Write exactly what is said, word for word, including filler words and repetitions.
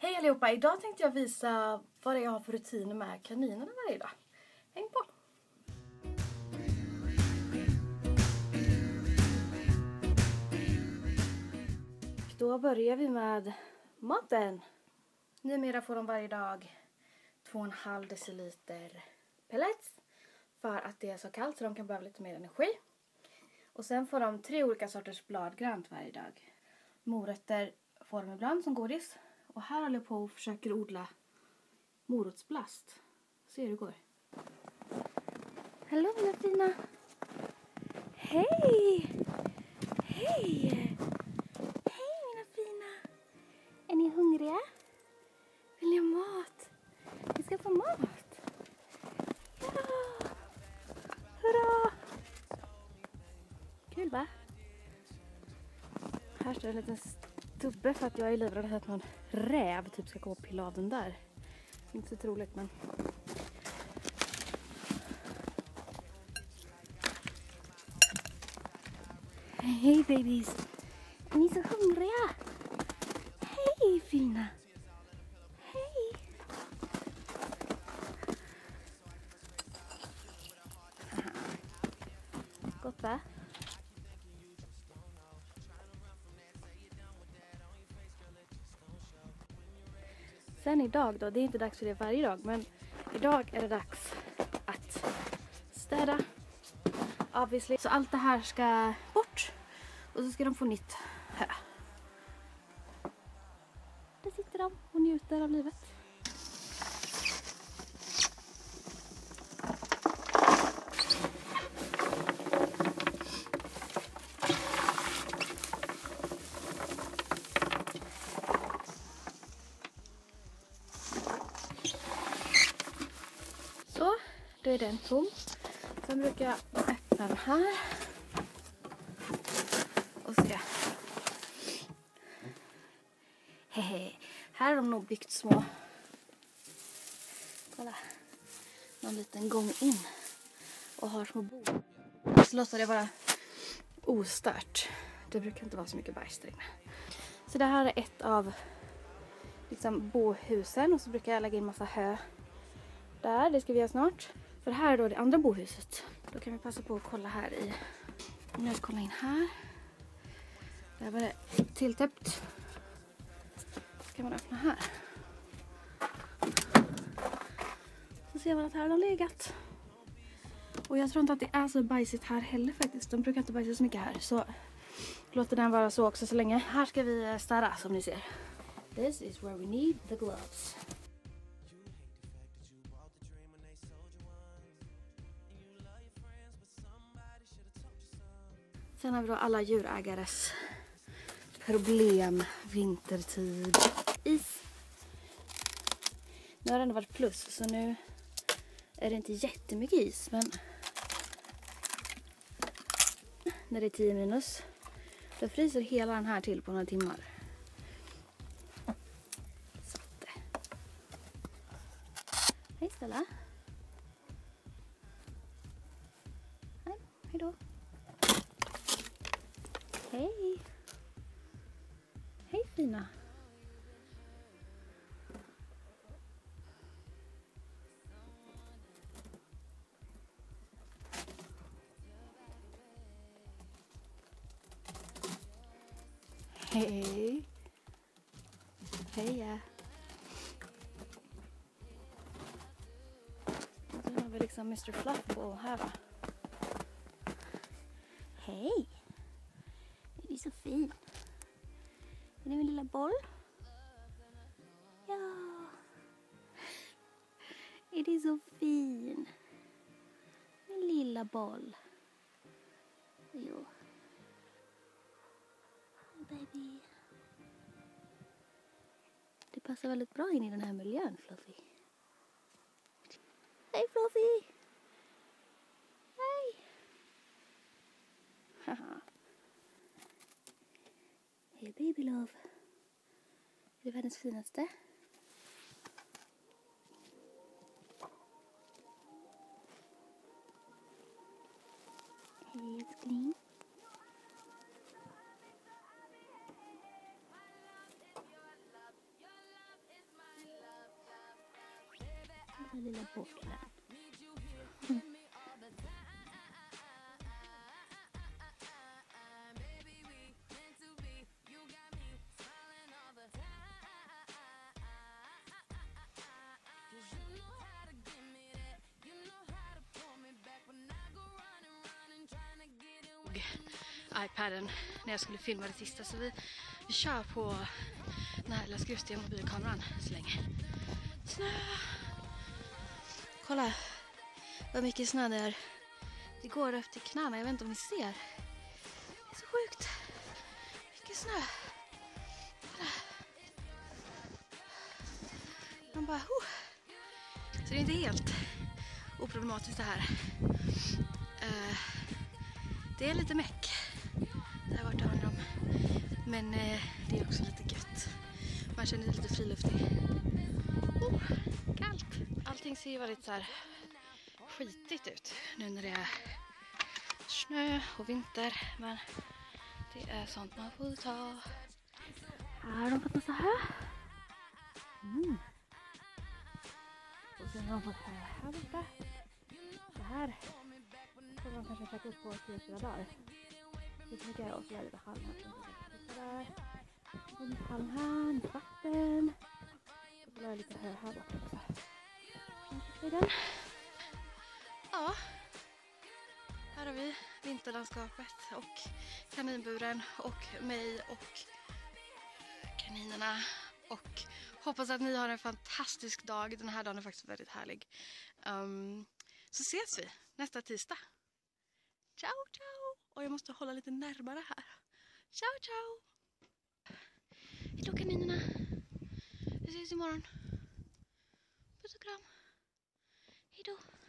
Hej allihopa, idag tänkte jag visa vad jag har för rutiner med kaninerna varje dag. Häng på! Då börjar vi med maten. Numera får de varje dag två och en halv deciliter pellets. För att det är så kallt så de kan behöva lite mer energi. Och sen får de tre olika sorters bladgrönt varje dag. Morötter får de ibland som godis. Och här håller jag på och försöker odla morotsblast. Se hur det går. Hallå mina fina. Hej! Hej! Hej mina fina. Är ni hungriga? Vill ni ha mat? Vi ska få mat. Ja! Hurra! Kul va? Här står en liten stubbe för att jag är livrädd att någon räv typ ska komma och pilla av den där. Inte så troligt men... Hej babies! Är ni så hungriga? Hej fina! Hej! Gott va? Sen idag då, det är inte dags för det varje dag, men idag är det dags att städa. Obviously. Så allt det här ska bort och så ska de få nytt här. Där sitter de och njuter av livet. Så, då är den tom. Sen brukar jag öppna den här. Och se. Hehe. Här har de nog byggt små. Kolla. Någon liten gång in. Och har små bord. Så låter det vara ostört. Det brukar inte vara så mycket bajs där inne. Så det här är ett av liksom bohusen. Och så brukar jag lägga in massa hö där. Det ska vi göra snart. För här är då det andra bohuset. Då kan vi passa på att kolla här i. Nu ska kolla in här. Där var det tilltäppt. Så kan man öppna här. Så ser man att här har de legat. Och jag tror inte att det är så bajsigt här heller faktiskt. De brukar inte bajsa så mycket här. Så låter den vara så också så länge. Här ska vi städa som ni ser. This is where we need the gloves. Sen har vi då alla djurägares problem vintertid. Is. Nu har det ändå varit plus så nu är det inte jättemycket is. Men när det är tio minus då fryser hela den här till på några timmar. Så att. Hej Stella. Hej, hej då. Hej! Hej fina! Hej! Heja! Och så har vi liksom mister Fluffball här va? Hej! Det är så fin. Är det min lilla boll? Ja. Är det så fin? Min lilla boll. Jo. Baby. Det passar väldigt bra in i den här miljön, Fluffy. Hej Fluffy! Hej! Haha. Hej baby love. Är det världens finaste? Hej älskling. Den lilla bocken. Mm. iPaden när jag skulle filma det sista, så vi, vi kör på den här skrustiga mobilkameran så länge. Snö! Kolla vad mycket snö det är. Det går upp till knäna, jag vet inte om ni ser. Det är så sjukt. Mycket snö. Kolla. Man bara, oh. Så det är inte helt oproblematiskt det här. Uh, det är lite meck. Det har varit över dem. Men eh, det är också lite gött. Man känner sig lite friluftig. Oh, kallt. Allting ser ju väldigt så här skitigt ut nu när det är snö och vinter. Men det är sånt man får ta. Här har de fått massa hö. Mm. Och sen har de fått hö här borta. Det här kommer de kanske käka upp på tre, fyra dagar. Lite mycket och så är det halm här. Lite halm här, lite vatten. Och så är det lite hö här borta också. Den. Ja. Här har vi vinterlandskapet och kaninburen och mig och kaninerna. Och hoppas att ni har en fantastisk dag. Den här dagen är faktiskt väldigt härlig. Um, så ses vi nästa tisdag. Ciao, ciao! Och jag måste hålla lite närmare här. Ciao, ciao! Hejdå kaninerna. Vi ses imorgon. Puss och kram. Hejdå.